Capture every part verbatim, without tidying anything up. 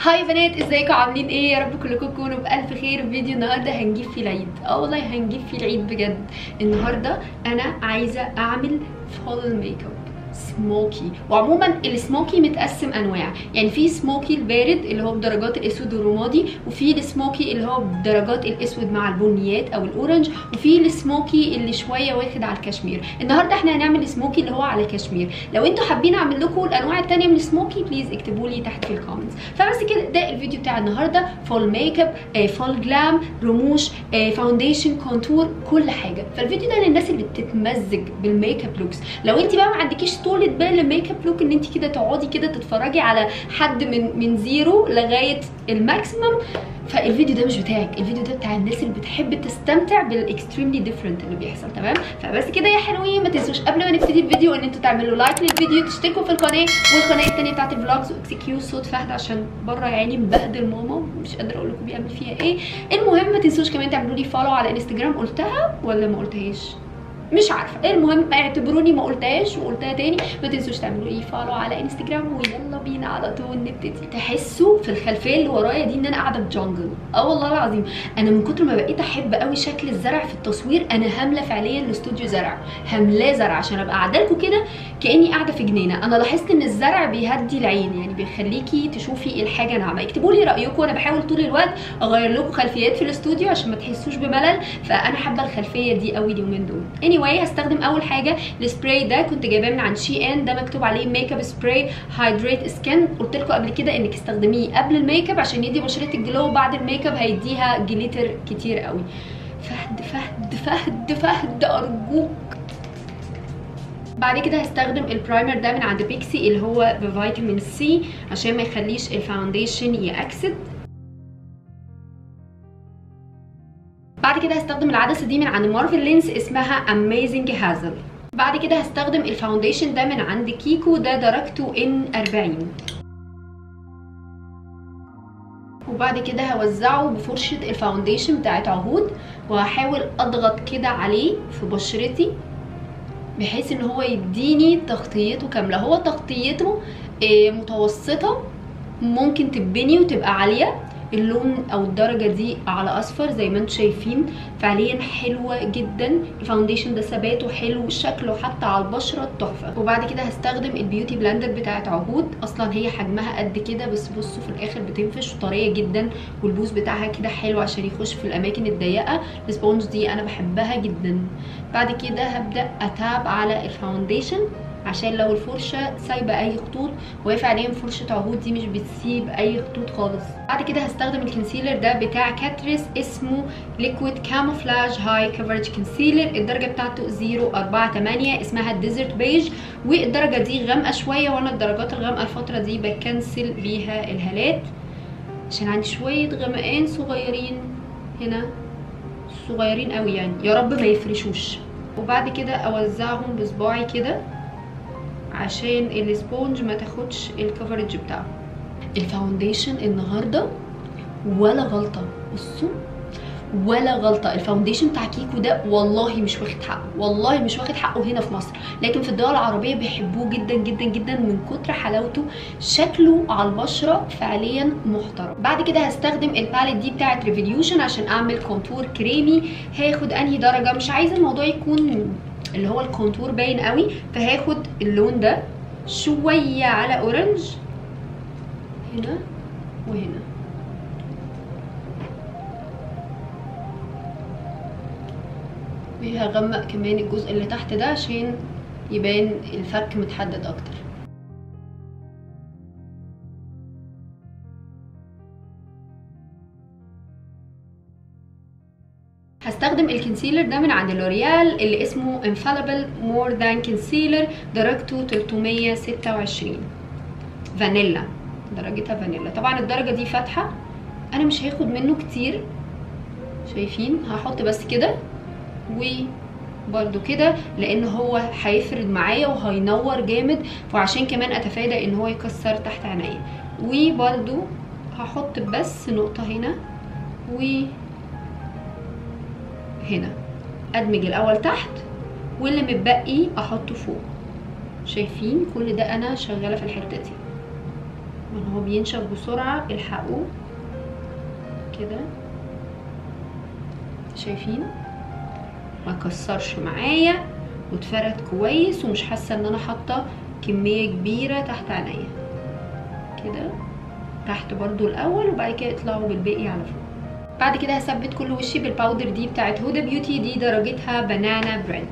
هاي بنات، ازيكم عاملين ايه؟ يا رب كلكم تكونوا بالف خير. فيديو النهارده هنجيب فيه العيد. اه والله هنجيب فيه العيد بجد. النهارده انا عايزه اعمل فول ميك اب سموكي. وعموما السموكي متقسم انواع، يعني في سموكي البارد اللي هو بدرجات الاسود والرمادي، وفي السموكي اللي هو بدرجات الاسود مع البنيات او الاورنج، وفي السموكي اللي شويه واخد على الكشمير. النهارده احنا هنعمل سموكي اللي هو على الكشمير. لو انتوا حابين اعمل لكم الانواع الثانيه من السموكي بليز اكتبوا لي تحت في الكومنتس. فبس كده، ده الفيديو بتاع النهارده. فول ميك اب، آه فول جلام، رموش، آه فاونديشن، كونتور، كل حاجه. فالفيديو ده للناس اللي بتتمزج بالميك اب لوكس. لو انت بقى ما عندكيش طولة بال الميك اب لوك ان انت كده تقعدي كده تتفرجي على حد من من زيرو لغايه الماكسيمم، فالفيديو ده مش بتاعك. الفيديو ده بتاع الناس اللي بتحب تستمتع بالاكستريملي ديفرنت اللي بيحصل. تمام؟ فبس كده يا حلوين، ما تنسوش قبل ما نبتدي الفيديو ان انتوا تعملوا لايك للفيديو، تشتركوا في القناه والقناه الثانيه بتاعت الفلوجز، واكسكيو صوت فهد عشان بره يا عيني مبهدل ماما، مش قادره اقول لكم بيعمل فيها ايه. المهم ما تنسوش كمان تعملوا لي فولو على انستجرام. قلتها ولا ما قلتهاش؟ مش عارفه. المهم اعتبروني ما قلتهاش وقلتها تاني. ما تنسوش تعملوا لي فولو على انستجرام، ويلا بينا على طول نبتدي. تحسوا في الخلفيه اللي ورايا دي ان انا قاعده في جانجل. اه والله العظيم، انا من كتر ما بقيت احب قوي شكل الزرع في التصوير، انا هامله فعليا الاستوديو زرع، هاملاه زرع عشان ابقى قاعده لكم كده كاني قاعده في جنينه. انا لاحظت ان الزرع بيهدي العين، يعني بيخليكي تشوفي الحاجه ناعمه. اكتبوا لي رايكم، انا بحاول طول الوقت اغير لكم خلفيات في الاستوديو عشان ما تحسوش بملل. فانا حابه الخلفيه دي قوي اليومين دول. anyway هستخدم اول حاجه السبراي ده، كنت جايباه من عند شي ان. ده مكتوب عليه ميك اب سبراي هايدريت سكين. قلت لكم قبل كده انك استخدميه قبل الميك اب عشان يدي بشرتك جلو، بعد الميك اب هيديها جليتر كتير قوي. فهد فهد فهد فهد ارجوك. بعد كده هستخدم البرايمر ده من عند بيكسي اللي هو بفيتامين سي عشان ما يخليش الفاونديشن يأكسد. بعد كده هستخدم العدسه دي من عند مارفل لينس اسمها اميزنج هازل. بعد كده هستخدم الفاونديشن ده من عند كيكو، ده درجته ان أربعين. وبعد كده هوزعه بفرشه الفاونديشن بتاعت عهود، وهحاول اضغط كده عليه في بشرتي بحيث ان هو يديني تغطيته كامله. هو تغطيته متوسطه، ممكن تبني وتبقى عاليه. اللون او الدرجه دي على اصفر زي ما انتم شايفين. فعليا حلوه جدا. الفاونديشن ده ثباته حلو، شكله حتى على البشره تحفه. وبعد كده هستخدم البيوتي بلندر بتاعت عهود. اصلا هي حجمها قد كده، بس بصوا في الاخر بتنفش وطريه جدا، والبوز بتاعها كده حلو عشان يخش في الاماكن الضيقه. السبونج دي انا بحبها جدا. بعد كده هبدا اتاب على الفاونديشن عشان لو الفرشه سايبه اي خطوط، وهي فعليا فرشه عهود دي مش بتسيب اي خطوط خالص. بعد كده هستخدم الكونسيلر ده بتاع كاتريس اسمه ليكويد كاموفلاج هاي كفرج كونسيلر. الدرجه بتاعته صفر أربعة تمانية، اسمها ديزرت بيج، والدرجه دي غامقه شويه، وانا الدرجات الغامقه الفتره دي بكنسل بيها الهالات عشان عندي شويه غمقان صغيرين هنا، صغيرين قوي يعني، يا رب ما يفرشوش. وبعد كده اوزعهم بصباعي كده عشان السبونج ما تاخدش الكفرج بتاعه. الفاونديشن النهارده ولا غلطه، بصوا ولا غلطه. الفاونديشن بتاع كيكو ده والله مش واخد حقه، والله مش واخد حقه هنا في مصر، لكن في الدول العربيه بيحبوه جدا جدا جدا من كتر حلاوته. شكله على البشره فعليا محترم. بعد كده هستخدم الباليت دي بتاعت ريفوليوشن عشان اعمل كونتور كريمي. هاخد انهي درجه؟ مش عايزه الموضوع يكون اللي هو الكونتور باين قوي، فهاخد اللون ده شويه على اورنج هنا وهنا. وهغمق كمان الجزء اللي تحت ده عشان يبان الفك متحدد اكتر. هستخدم الكونسيلر ده من عند لوريال اللي اسمه انفاليبل مور ذان كونسيلر، درجته تلتمية ستة وعشرين، فانيلا، درجتها فانيلا. طبعا الدرجه دي فاتحه، انا مش هاخد منه كتير، شايفين؟ هحط بس كده وبرده كده، لان هو هيفرد معايا وهينور جامد، وعشان كمان اتفادى ان هو يكسر تحت عينيا. وبرده هحط بس نقطه هنا و هنا، ادمج الاول تحت واللي متبقي احطه فوق. شايفين كل ده انا شغاله في الحته دي. من هو بينشف بسرعه، الحقوه كده. شايفين ما كسرش معايا واتفرد كويس، ومش حاسه ان انا حاطه كميه كبيره تحت عينيا كده. تحت برضو الاول، وبعد كده اطلعوا بالباقي على فوق. بعد كده هثبت كل وشي بالباودر دي بتاعت هدى بيوتي، دي درجتها بنانا بريد.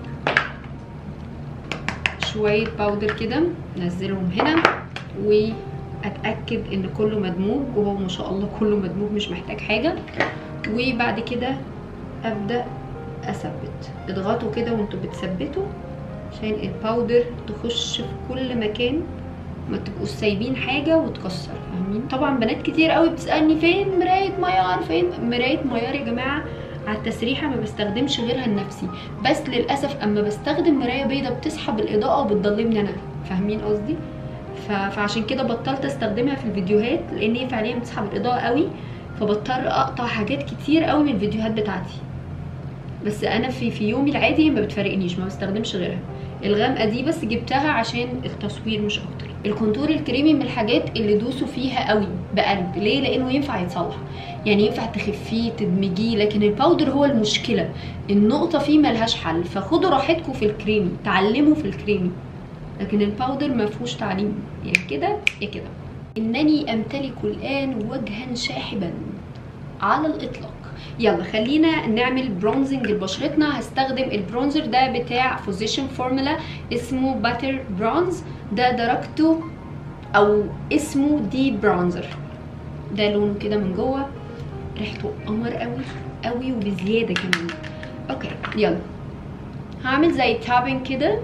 شويه باودر كده نزلهم هنا، واتاكد ان كله مدموج، وهو ما شاء الله كله مدموج مش محتاج حاجه. وبعد كده ابدا اثبت. اضغطوا كده وانتوا بتثبتوا عشان الباودر تخش في كل مكان، ما تبقوش سايبين حاجه وتكسر، فاهمين؟ طبعا بنات كتير قوي بتسالني فين مرايه ميار، فين مرايه ميار؟ يا جماعه على التسريحه ما بستخدمش غيرها لنفسي، بس للاسف اما بستخدم مرايه بيضه بتسحب الاضاءه وبتضلمني انا، فاهمين قصدي؟ فعشان كده بطلت استخدمها في الفيديوهات، لان هي فعليا بتسحب الاضاءه قوي، فبضطر اقطع حاجات كتير قوي من الفيديوهات بتاعتي. بس انا في في يومي العادي ما بتفرقنيش، ما بستخدمش غيرها. الغامقه دي بس جبتها عشان التصوير مش اكتر. الكونتور الكريمي من الحاجات اللي دوسوا فيها قوي بقلب. ليه؟ لانه ينفع يتصلح، يعني ينفع تخفيه تدمجيه، لكن الباودر هو المشكله، النقطه فيه ملهاش حل. فخدوا راحتكم في الكريمي، تعلموا في الكريمي، لكن الباودر ما فيهوش تعليم، يا يعني كده يا كده. انني امتلك الان وجها شاحبا على الاطلاق. يلا خلينا نعمل برونزنج لبشرتنا. هستخدم البرونزر ده بتاع فوزيشن فورمولا، اسمه باتر برونز. ده درجته او اسمه دي برونزر. ده لونه كده من جوه، ريحته قمر قوي قوي وبزياده كمان. اوكي يلا هعمل زي تابين كده.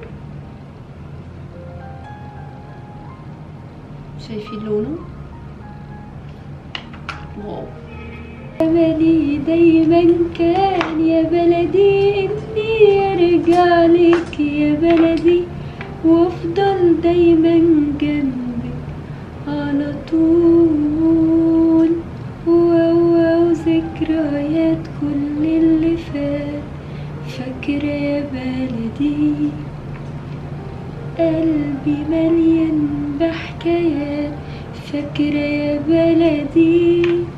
شايفين لونه؟ واو. أملي دايما كان يا بلدي إني أرجع لك يا بلدي، وأفضل دايما جنبك على طول. واو ذكريات كل اللي فات، فاكرة يا بلدي قلبي مليان بحكايات، فاكرة يا بلدي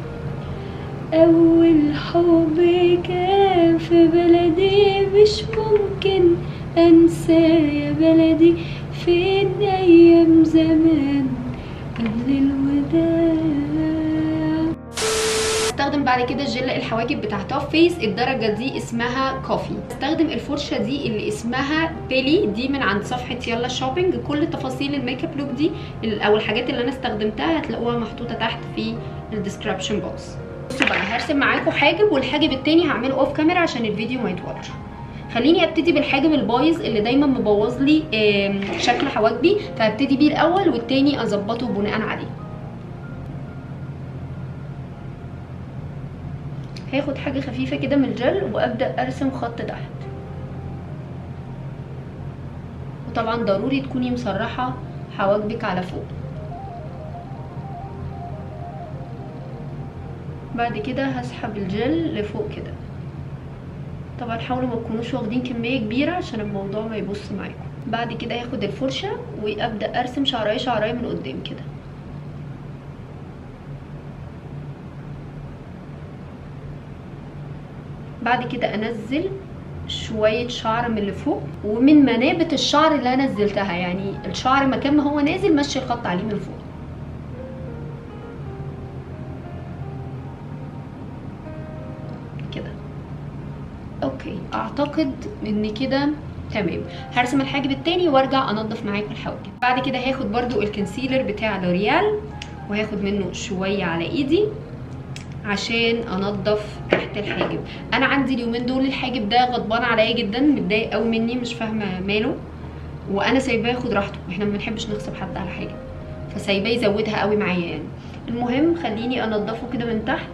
أول حب كان في بلدي، مش ممكن أنسى يا بلدي، فين أيام زمان قبل الوداع. استخدم بعد كده جل الحواجب بتاع توب فيس، الدرجه دي اسمها كوفي. استخدم الفرشه دي اللي اسمها بيلي، دي من عند صفحه يلا شوبينج. كل تفاصيل الميك اب لوك دي او الحاجات اللي انا استخدمتها هتلاقوها محطوطه تحت في الديسكربشن بوكس. بصوا بقى هرسم معاكم حاجب، والحاجب التاني هعمله اوف كاميرا عشان الفيديو ما يطولش. خليني ابتدي بالحاجب البايظ اللي دايما مبوظ لي شكل حواجبي، فهبتدي بيه الاول والتاني اظبطه بناء عليه. هاخد حاجه خفيفه كده من الجل وابدا ارسم خط تحت. وطبعا ضروري تكوني مسرحه حواجبك على فوق. بعد كده هسحب الجل لفوق كده. طبعا حاولوا ما تكونوش واخدين كميه كبيره عشان الموضوع ما يبص معاكم. بعد كده هاخد الفرشه وابدا ارسم شعرايه شعرايه من قدام كده. بعد كده انزل شويه شعر من اللي فوق، ومن منابت الشعر اللي انا نزلتها، يعني الشعر مكان ما هو نازل مشي الخط عليه من فوق كده. اوكي اعتقد ان كده تمام. هرسم الحاجب التاني وارجع انضف معاكم الحواجب. بعد كده هاخد برضو الكونسيلر بتاع لوريال وهاخد منه شويه على ايدي عشان انضف تحت الحاجب. انا عندي اليومين دول الحاجب ده غضبان عليا جدا، متضايق قوي مني، مش فاهمه ماله، وانا سايباه ياخد راحته. احنا ما بنحبش نغصب حد على حاجه، فسايباه يزودها قوي معايا يعني. المهم خليني انضفه كده من تحت.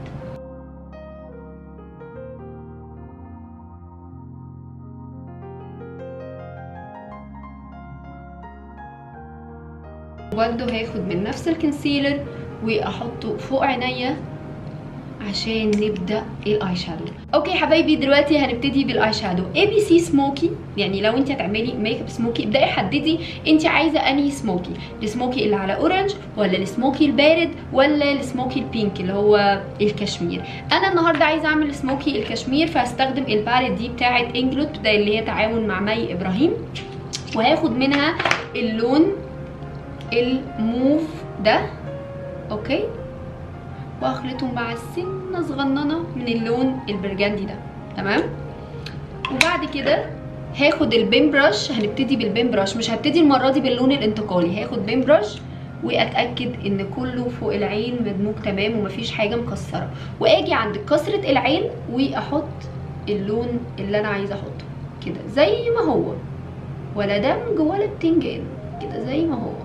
وبرده هاخد من نفس الكونسيلر واحطه فوق عينيا عشان نبدا الاي شادو. اوكي حبايبي، دلوقتي هنبتدي بالاي شادو. اي بي سي سموكي، يعني لو انت هتعملي ميك اب سموكي ابداي حددي انت عايزه انهي سموكي، السموكي اللي على اورنج ولا السموكي البارد ولا السموكي البينك اللي هو الكشمير. انا النهارده عايزه اعمل سموكي الكشمير، فهستخدم الباليت دي بتاعه انجلوت، ده اللي هي تعاون مع مي ابراهيم، وهاخد منها اللون الموف ده. اوكي، واخلطهم مع السنه صغننه من اللون البرجندي ده. تمام. وبعد كده هاخد البين براش، هنبتدي بالبين براش، مش هبتدي المره دي باللون الانتقالي، هاخد بين براش واتاكد ان كله فوق العين مدموج تمام ومفيش حاجه مكسره، واجي عند كسره العين واحط اللون اللي انا عايزه احطه كده زي ما هو، ولا دمج ولا بتنجان، كده زي ما هو،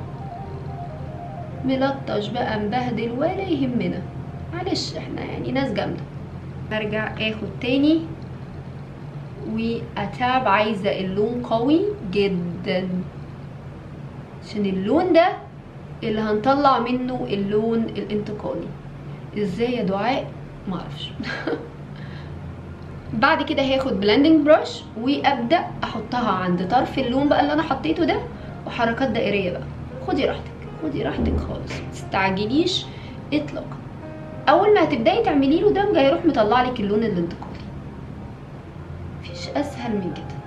ملطش بقى مبهدل ولا يهمنا، معلش احنا يعني ناس جامده. برجع اخد تاني واتاب، عايزه اللون قوي جدا عشان اللون ده اللي هنطلع منه اللون الانتقالي. ازاي يا دعاء؟ معرفش. بعد كده هاخد بلندنج براش وابدا احطها عند طرف اللون بقى اللي انا حطيته ده، وحركات دائريه بقى. خدي راحتك، خدي راحتك خالص، متستعجليش اطلاقا. اول ما هتبداي تعملي له دمج هيروح مطلع لك اللون الانتقالي، مفيش اسهل من كده.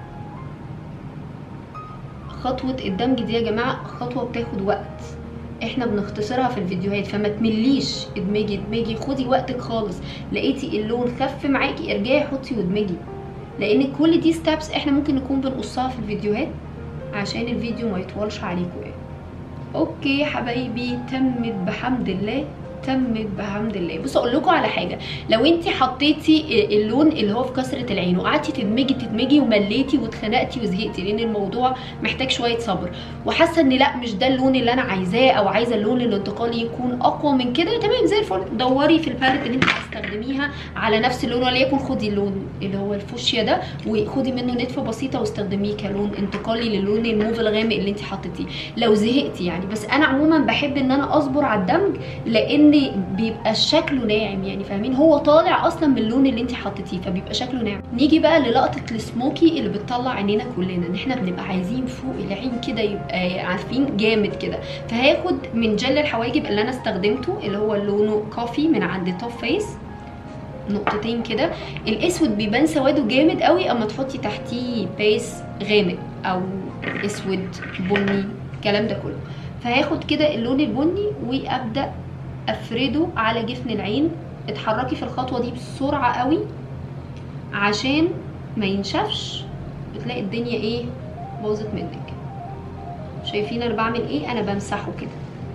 خطوه الدمج دي يا جماعه خطوه بتاخد وقت، احنا بنختصرها في الفيديوهات، فما تمليش. ادمجي ادمجي، خدي وقتك خالص. لقيتي اللون خف معاكي ارجعي حطي وادمجي، لان كل دي ستابس احنا ممكن نكون بنقصها في الفيديوهات عشان الفيديو ما يطولش عليكم يعني. اوكي حبايبي، تمت بحمد الله، تمت بحمد الله. بصوا اقول لكم على حاجه، لو انت حطيتي اللون اللي هو في كسره العين وقعدتي تدمجي تدمجي ومليتي واتخنقتي وزهقتي، لان الموضوع محتاج شويه صبر، وحاسه ان لا مش ده اللون اللي انا عايزاه، او عايزه اللون الانتقالي يكون اقوى من كده، تمام زي الفل. دوري في الباليت اللي انت هتستخدميها على نفس اللون، وليكن خدي اللون اللي هو الفوشيا ده وخدي منه نتفه بسيطه واستخدميه كلون انتقالي للون الموف الغامق اللي انت حطيتيه لو زهقتي يعني. بس انا عموما بحب ان انا اصبر على الدمج، لان بيبقى شكله ناعم، يعني فاهمين، هو طالع اصلا من اللون اللي انت حطيتيه فبيبقى شكله ناعم. نيجي بقى للقطه السموكي اللي بتطلع عينينا كلنا، ان احنا بنبقى عايزين فوق العين كده يبقى عارفين جامد كده. فهاخد من جل الحواجب اللي انا استخدمته اللي هو لونه كوفي من عند توب فيس، نقطتين كده. الاسود بيبان سواده جامد قوي اما تحطي تحتيه بيس غامق او اسود بني الكلام ده كله. فهاخد كده اللون البني وابدا افرده على جفن العين. اتحركي في الخطوه دي بسرعه قوي عشان ما ينشفش، بتلاقي الدنيا ايه باظت منك. شايفين انا بعمل ايه؟ انا بمسحه كده.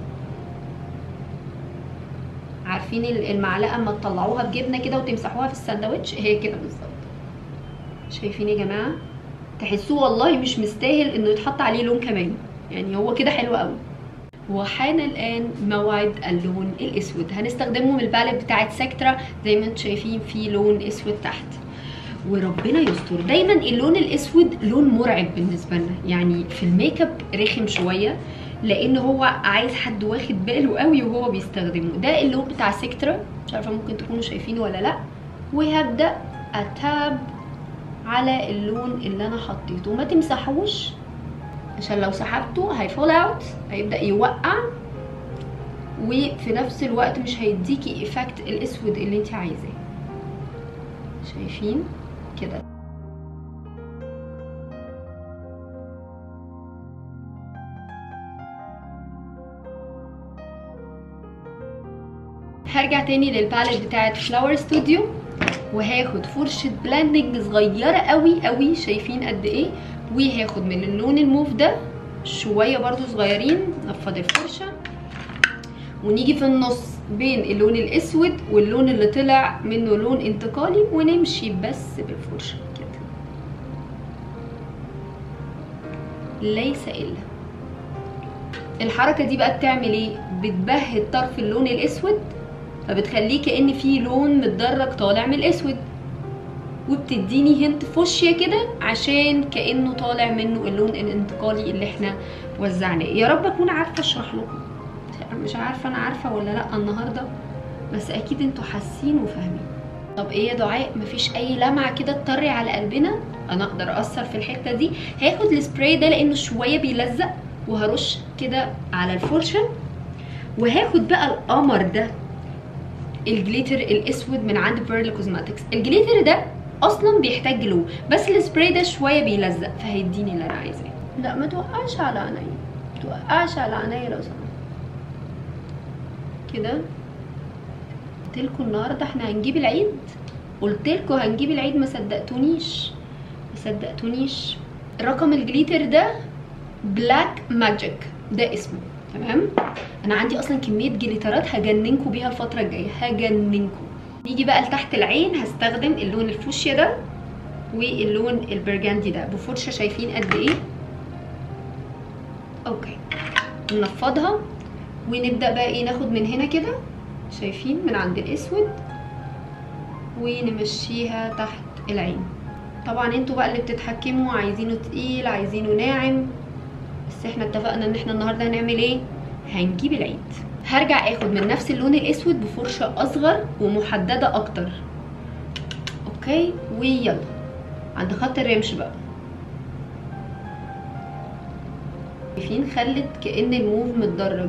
عارفين المعلقه اما تطلعوها بجبنه كده وتمسحوها في الساندوتش؟ هي كده بالظبط. شايفين يا جماعه؟ تحسوه والله مش مستاهل انه يتحط عليه لون كمان، يعني هو كده حلو قوي. وحان الان موعد اللون الاسود، هنستخدمه من الباليت بتاعت سكترا زي ما انتم شايفين في لون اسود تحت. وربنا يستر، دايما اللون الاسود لون مرعب بالنسبه لنا، يعني في الميك اب رخم شويه لان هو عايز حد واخد باله قوي وهو بيستخدمه. ده اللون بتاع سكترا، مش عارفه ممكن تكونوا شايفينه ولا لا. وهبدا اتاب على اللون اللي انا حطيته، وما تمسحوش عشان لو سحبته هيفول اوت، هيبدا يوقع، وفي نفس الوقت مش هيديكي ايفكت الاسود اللي انت عايزاه. شايفين كده؟ هرجع تاني للباليت بتاعت فلاور ستوديو، وهاخد فرشه بلاندنج صغيره قوي قوي، شايفين قد ايه؟ وهاخد من اللون الموف ده شويه برضو صغيرين، نفض الفرشه ونيجي في النص بين اللون الاسود واللون اللي طلع منه لون انتقالي، ونمشي بس بالفرشه كده ليس الا. الحركه دي بقى بتعمل ايه؟ بتبهت طرف اللون الاسود، فبتخليه كأن في لون متدرج طالع من الاسود، وبتديني هنت فوشيا كده عشان كأنه طالع منه اللون الانتقالي اللي احنا وزعناه. يا رب اكون عارفه اشرح لكم، مش عارفه انا عارفه ولا لا النهارده، بس اكيد انتوا حاسين وفاهمين. طب ايه يا دعاء، مفيش اي لمعه كده تطري على قلبنا؟ انا اقدر اثر في الحته دي. هاخد السبراي ده لانه شويه بيلزق، وهرش كده على الفرشه، وهاخد بقى القمر ده الجليتر الاسود من عند بيرل كوزماتكس. الجليتر ده اصلا بيحتاج جلو، بس السبراي ده شويه بيلزق فهيديني اللي انا عايزاه. لا ما توقعش على عينيا، ما توقعش على عينيا لو سمحت. كده قلتلكوا النهارده احنا هنجيب العيد، قلتلكوا هنجيب العيد، ما صدقتونيش ما صدقتونيش. رقم الجليتر ده بلاك ماجيك ده اسمه، تمام؟ انا عندي اصلا كميه جليترات هجننكوا بيها الفتره الجايه، هجننكوا. نيجي بقى لتحت العين، هستخدم اللون الفوشيا ده واللون البرجندي ده بفرشه، شايفين قد ايه؟ اوكي، ننفضها ونبدا بقى ايه، ناخد من هنا كده، شايفين من عند الاسود، ونمشيها تحت العين. طبعا انتوا بقى اللي بتتحكموا، عايزينه تقيل عايزينه ناعم، بس احنا اتفقنا ان احنا النهارده هنعمل ايه؟ هنجيب العيد. هرجع اخد من نفس اللون الاسود بفرشه اصغر ومحدده اكتر. اوكي، ويلا عند خط الرمش بقى. شايفين خلت كأن الموف متدرج.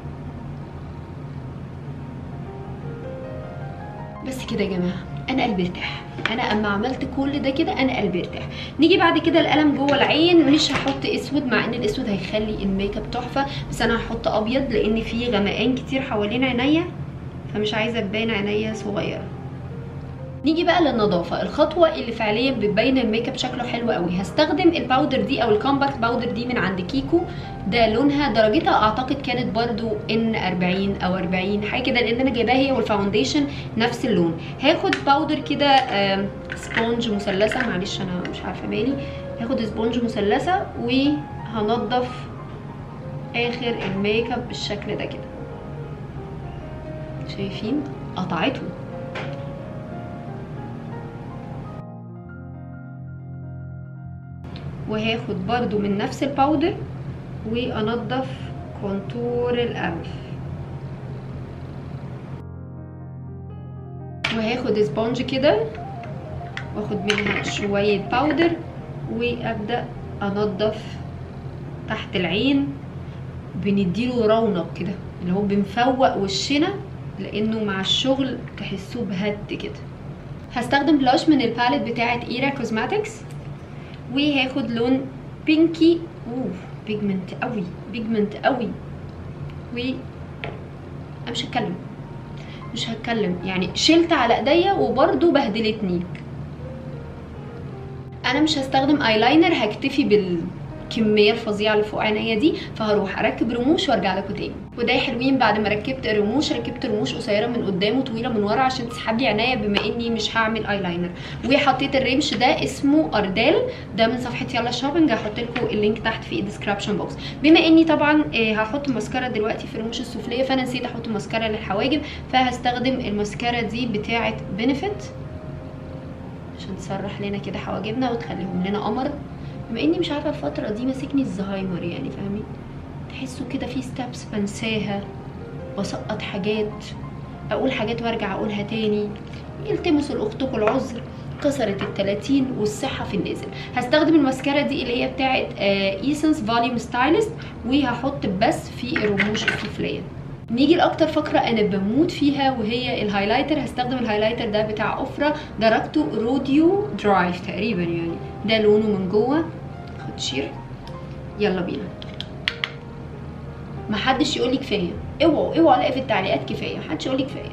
بس كده يا جماعه انا قلبي ارتاح، انا اما عملت كل ده كده انا قلبي ارتاح. نيجي بعد كده القلم جوه العين، مش هحط اسود مع ان الاسود هيخلي الميك اب تحفه، بس انا هحط ابيض لان في غمقان كتير حوالين عينيا، فمش عايزه تبان عينيا صغيره. نيجي بقى للنظافه، الخطوه اللي فعليا بتبين الميك اب شكله حلو قوي. هستخدم الباودر دي او الكومباكت باودر دي من عند كيكو، ده لونها درجتها اعتقد كانت برضو ان أربعين او أربعين حاجه كده، لان انا جايباها هي والفاونديشن نفس اللون. هاخد باودر كده سبونج مثلثه، معلش انا مش عارفه مالي، هاخد سبونج مثلثه وهنضف اخر الميك اب بالشكل ده كده. شايفين قطعته. وهاخد برضو من نفس الباودر وانضف كونتور الانف، وهاخد سبونج كده واخد منها شويه باودر وابدا انضف تحت العين. بنديله رونق كده، اللي هو بنفوق وشنا، لانه مع الشغل تحسوه بهد كده. هستخدم بلاش من الباليت بتاعه ايرا كوزماتكس، وهاخد لون بينكي، اوه بيجمنت قوي بيجمنت قوي. و انا مش هتكلم مش هتكلم يعني شلت على ايديا وبرده بهدلتني. انا مش هستخدم ايلاينر، هكتفي بالكميه الفظيعه اللي فوق عينيا دي، فهروح اركب رموش وارجع لكم تاني. وده يا حلوين بعد ما ركبت الرموش، ركبت رموش قصيره من قدام وطويله من ورا عشان تسحب لي عينيا بما اني مش هعمل ايلاينر. وحطيت الرمش ده اسمه اردال، ده من صفحه يلا شوبينج، هحط لكم اللينك تحت في الديسكربشن بوكس. بما اني طبعا هحط ماسكارا دلوقتي في الرموش السفليه، فانا نسيت احط ماسكارا للحواجب، فهستخدم الماسكارا دي بتاعه بنفيت عشان تسرح لنا كده حواجبنا وتخليهم لنا قمر. بما اني مش عارفه الفتره دي ماسكني الزهايمر، يعني فاهمين، تحسوا كده في ستابس بنساها، بسقط حاجات، اقول حاجات وارجع اقولها تاني. يلتمسوا لاختكم العذر، كسرت التلاتين والصحه في النازل. هستخدم الماسكارا دي اللي هي بتاعه ايسنس فوليوم ستايلست، وهحط بس في الرموش السفليه. نيجي لاكتر فقره انا بموت فيها وهي الهايلايتر. هستخدم الهايلايتر ده بتاع اوفرا، درجته روديو درايف تقريبا، يعني ده لونه من جوه. خد شير، يلا بينا. محدش يقول لي كفايه، اوعوا اوعوا الاقي في التعليقات كفايه، محدش يقول لي كفايه.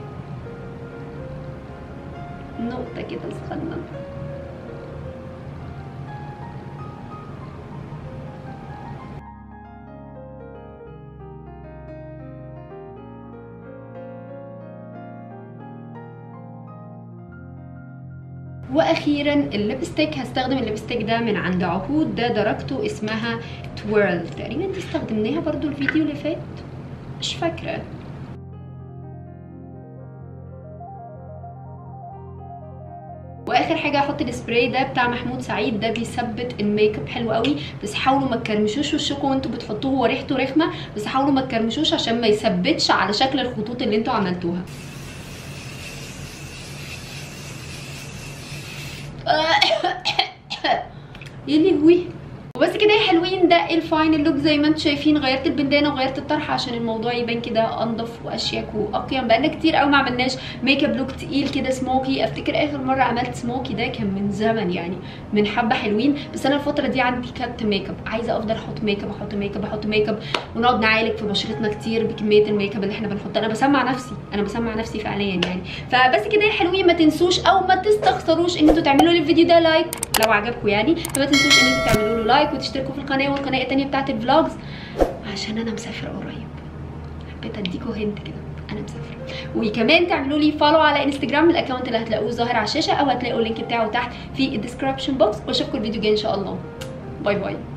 نقطه كده صغننه. واخيرا الليبستيك، هستخدم الليبستيك ده من عند عهود، ده درجته اسمها تويرل تقريبا، دي استخدمناها برضو الفيديو اللي فات مش فاكره. واخر حاجه هحط السبراي ده بتاع محمود سعيد، ده بيثبت الميك اب حلو قوي، بس حاولوا ما تكرمشوش وشكم وانتوا بتحطوه، هو ريحته رخمه، بس حاولوا ما تكرمشوش عشان ما يثبتش على شكل الخطوط اللي انتوا عملتوها. يا لهوي. وبس كده يا حلوين، ده الفاينل لوك زي ما انتم شايفين. غيرت البندانه وغيرت الطرحه عشان الموضوع يبان كده انضف واشيك واقيم. بقالنا كتير قوي ما عملناش ميك اب لوك تقيل كده سموكي. افتكر اخر مره عملت سموكي ده كان من زمن، يعني من حبه حلوين. بس انا الفتره دي عندي كات ميك اب، عايزه افضل احط ميك اب احط ميك اب احط ميك اب ونقعد نعالج في بشرتنا كتير بكميه الميك اب اللي احنا بنحطها. انا بسمع نفسي انا بسمع نفسي فعليا يعني. فبس كده يا حلوين، ما تنسوش او ما تستخسروش ان انتوا تعملوا لي الفيديو ده لايك لو عجبكم يعني. فما تنسوش ان انتوا تعملوا له لايك وتشتركوا في القناه والقناه التانيه بتاعت الفلوجز، عشان انا مسافره قريب. حبيت اديكوا هنت كده انا مسافره. وكمان تعملوا لي فولو على انستجرام، الاكونت اللي هتلاقوه ظاهر على الشاشه او هتلاقوا اللينك بتاعه تحت في الديسكربشن بوكس. واشوفكم الفيديو الجاي ان شاء الله. باي باي.